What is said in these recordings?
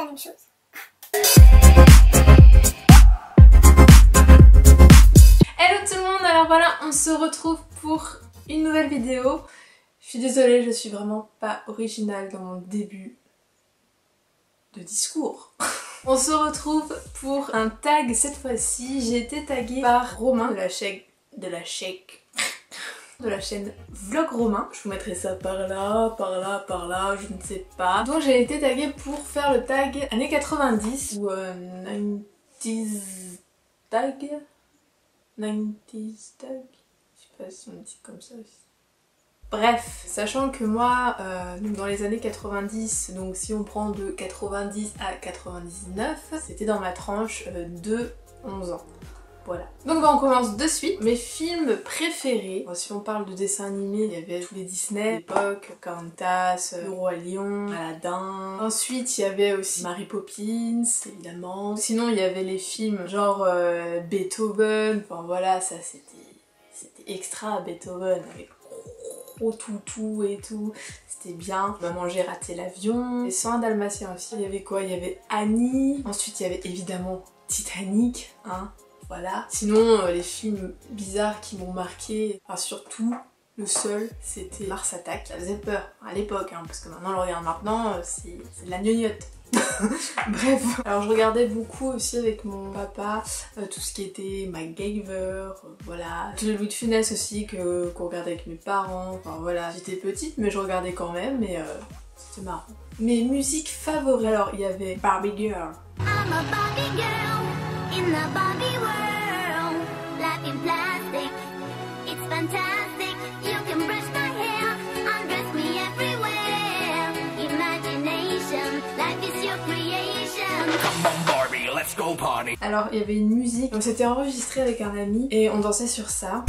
la même chose. Hello tout le monde, alors voilà, on se retrouve pour une nouvelle vidéo. Je suis désolée, je suis vraiment pas originale dans mon début de discours. On se retrouve pour un tag cette fois-ci. J'ai été taguée par Romain de la chaîne Vlog Romain. Je vous mettrai ça par là, je ne sais pas. Donc j'ai été taguée pour faire le tag années 90 ou 90s tag. 90s tag. Je sais pas si on dit comme ça aussi. Bref, sachant que moi, dans les années 90, donc si on prend de 90 à 99, c'était dans ma tranche de 11 ans. Voilà. Donc on commence de suite. Mes films préférés, si on parle de dessins animés, il y avait tous les Disney, à l'époque, Pocahontas, Le Roi Lion, Aladdin. Ensuite il y avait aussi Mary Poppins, évidemment. Sinon il y avait les films genre Beethoven, enfin voilà, ça c'était extra Beethoven avec gros toutou et tout, c'était bien. Maman j'ai raté l'avion. Les 101 Dalmatiens aussi. Il y avait quoi? Il y avait Annie. Ensuite il y avait évidemment Titanic, hein. Voilà. Sinon, les films bizarres qui m'ont marqué, enfin surtout, le seul, c'était Mars Attack. Ça faisait peur à l'époque, hein, parce que maintenant, on le regarde maintenant, c'est de la gnognotte. Bref. Alors je regardais beaucoup aussi avec mon papa, tout ce qui était MacGyver, voilà. Tout le Louis de Funès aussi qu'on regardait avec mes parents, enfin voilà. J'étais petite mais je regardais quand même, mais c'était marrant. Mes musiques favorites, alors il y avait Barbie Girl. I'm a Barbie girl in the Barbie world. Life in plastic, it's fantastic. You can brush my hair, undress me everywhere. Imagination, life is your creation. Come on Barbie, let's go party. Alors il y avait une musique, donc c'était enregistré avec un ami et on dansait sur ça.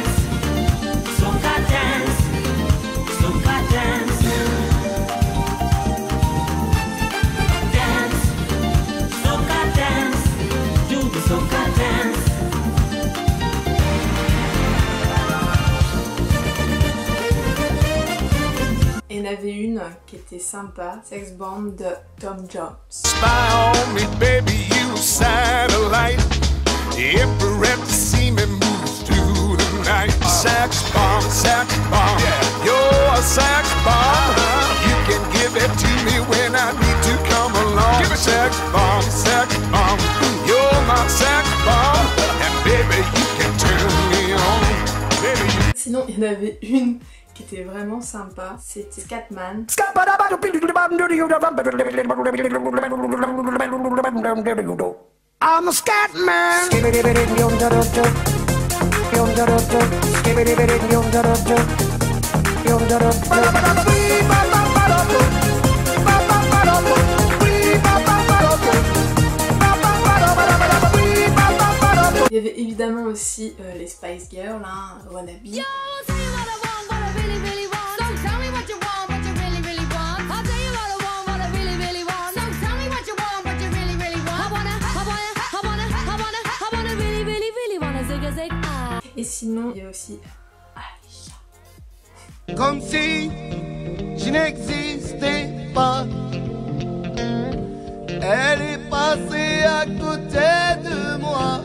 Et il y en avait une qui était sympa, Sex Bomb de Tom Jones. Spy on me, baby, you satellite. Infrared to see me move through the night. Sex bomb, you're a sex bomb. You can give it to me when I need to come along. Give it sex bomb, you're my sex bomb. And baby, you can turn me on. Baby, you... Sinon, il y en avait une qui était vraiment sympa, c'était Scatman. I'm a scat man. Il y avait évidemment aussi les Spice Girls, hein, Wannabe. Et sinon, il y a aussi Aïcha. Comme si je n'existais pas. Elle est passée à côté de moi.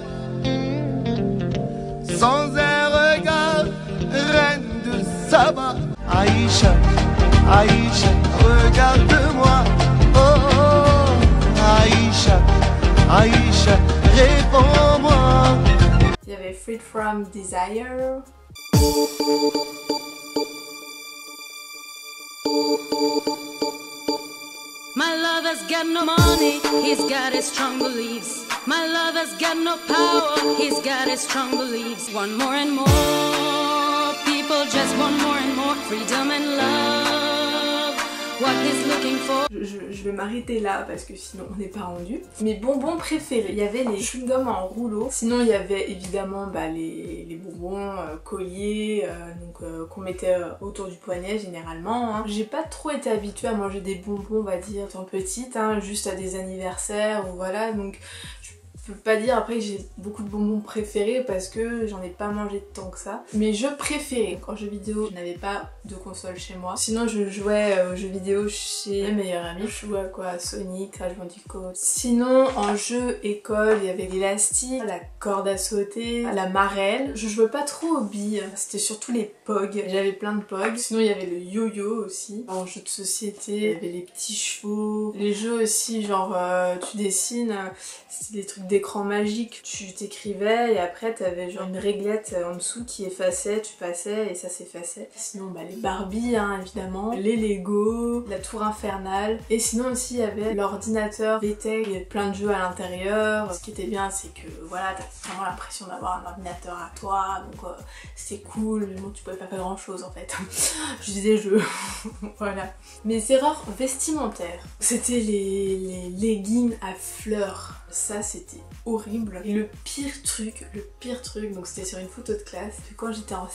Sans un regard, reine de Saba. Aïcha, Aïcha, regarde-moi. Oh, oh, Aïcha, Aïcha, réponds-moi. Il y avait Freed From Desire. My lover's got no money, he's got his strong beliefs. My lover's got no power, he's got his strong beliefs. One more and more, people just want more and more freedom and love. What he's looking for. Je vais m'arrêter là parce que sinon on n'est pas rendu. Mes bonbons préférés, il y avait les chewing-gums en rouleau. Sinon il y avait évidemment les bonbons colliers qu'on mettait autour du poignet généralement. Hein. J'ai pas trop été habituée à manger des bonbons, on va dire, étant petite, hein, juste à des anniversaires ou voilà. Donc Je peux pas dire après que j'ai beaucoup de bonbons préférés parce que j'en ai pas mangé tant que ça. Mes jeux préférés, en jeux vidéo, je n'avais pas de console chez moi. Sinon je jouais aux jeux vidéo chez mes meilleurs amis. Je jouais à quoi? À Sonic, Crash Bandicoot. Sinon en jeu école, il y avait l'élastique, la corde à sauter, la marelle. Je jouais pas trop aux billes, c'était surtout les POG. J'avais plein de POG. Sinon il y avait le yo-yo aussi. En jeu de société, il y avait les petits chevaux. Les jeux aussi, genre tu dessines, c'était des trucs d'écran magique. Tu t'écrivais et après t'avais genre une réglette en dessous qui effaçait, tu passais et ça s'effaçait. Sinon bah les Barbie hein, évidemment, les Lego, la tour infernale. Et sinon aussi il y avait l'ordinateur VTech, il y avait plein de jeux à l'intérieur. Ce qui était bien c'est que voilà, t'as vraiment l'impression d'avoir un ordinateur à toi, donc c'est cool, mais bon tu pouvais pas faire grand chose en fait. Je disais jeux. Voilà. Mes erreurs vestimentaires, c'était les leggings à fleurs. Ça c'était horrible. Et le pire truc, donc c'était sur une photo de classe, que quand j'étais en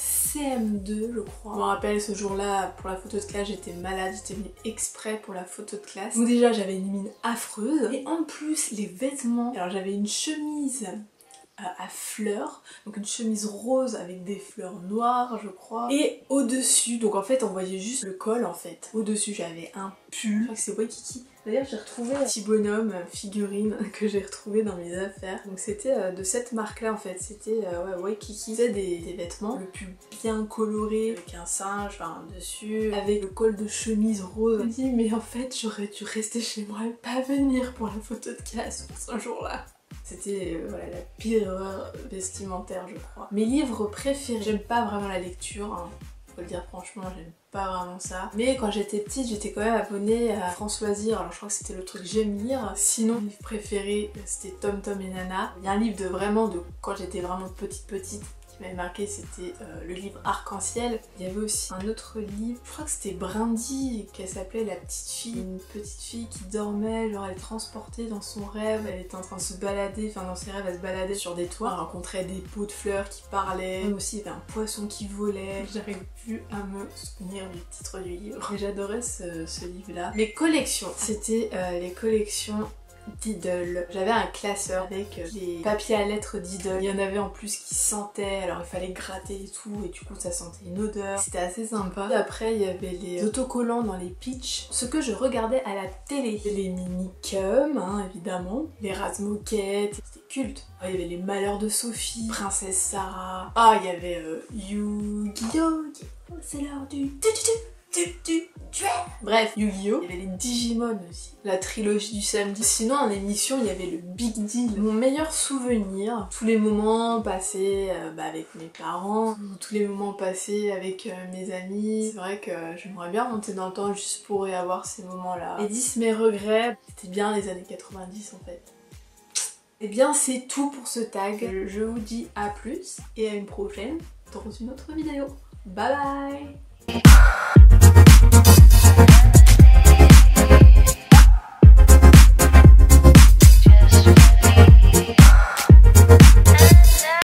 CM2 je crois. Je me rappelle ce jour-là, pour la photo de classe, j'étais malade, j'étais venue exprès pour la photo de classe. Donc déjà j'avais une mine affreuse. Et en plus les vêtements, alors j'avais une chemise à fleurs, donc une chemise rose avec des fleurs noires je crois, et au-dessus, donc en fait on voyait juste le col en fait, au-dessus j'avais un pull, je crois que c'est Waikiki. D'ailleurs j'ai retrouvé un petit bonhomme figurine que j'ai retrouvé dans mes affaires, donc c'était de cette marque là en fait, c'était ouais, Waikiki. C'était des vêtements, le pull bien coloré avec un singe dessus, avec le col de chemise rose. Je me dis mais en fait j'aurais dû rester chez moi et pas venir pour la photo de classe ce jour-là. C'était voilà, la pire erreur vestimentaire je crois. Mes livres préférés, j'aime pas vraiment la lecture, hein. Faut le dire franchement, j'aime pas vraiment ça. Mais quand j'étais petite, j'étais quand même abonnée à France Loisirs, alors je crois que c'était le truc que j'aime lire. Sinon, mon livre préféré, c'était Tom Tom et Nana. Il y a un livre de quand j'étais vraiment petite, qui m'avait marqué, c'était le livre Arc-en-Ciel. Il y avait aussi un autre livre, je crois que c'était Brindy, qu'elle s'appelait La Petite Fille. Une petite fille qui dormait, genre elle est transportée dans son rêve, elle était en train de se balader, enfin dans ses rêves elle se baladait sur des toits, elle rencontrait des pots de fleurs qui parlaient, même aussi il y avait un poisson qui volait. J'arrive plus à me souvenir du titre du livre. Et j'adorais ce livre-là. Les collections, c'était les collections d'Idol. J'avais un classeur avec les papiers à lettres d'Idol. Il y en avait en plus qui sentaient, alors il fallait gratter et tout, et du coup ça sentait une odeur. C'était assez sympa. Et après il y avait les autocollants dans les pitchs. Ce que je regardais à la télé. Les Minicum, hein, évidemment. Les Razmoket. C'était culte. Il y avait les Malheurs de Sophie, Princesse Sarah. Ah, il y avait Yu-Gi-Oh! C'est l'heure du... Bref, Yu-Gi-Oh! Il y avait les Digimon aussi, la trilogie du samedi. Sinon en émission il y avait le Big Deal. Mon meilleur souvenir, tous les moments passés avec mes parents, tous les moments passés avec mes amis. C'est vrai que j'aimerais bien monter dans le temps juste pour y avoir ces moments là. Et 10 mes regrets, c'était bien les années 90 en fait. Et bien c'est tout pour ce tag. Je vous dis à plus et à une prochaine dans une autre vidéo. Bye bye.